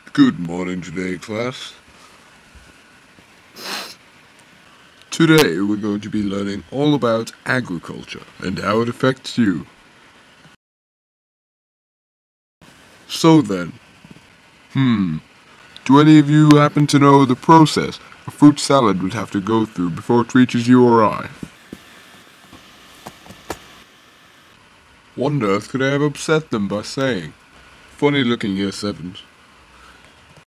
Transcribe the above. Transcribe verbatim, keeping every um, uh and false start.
Good morning today, class. Today we're going to be learning all about agriculture and how it affects you. So then, hmm, do any of you happen to know the process a fruit salad would have to go through before it reaches you or I? What on earth could I have upset them by saying? Funny looking year sevens.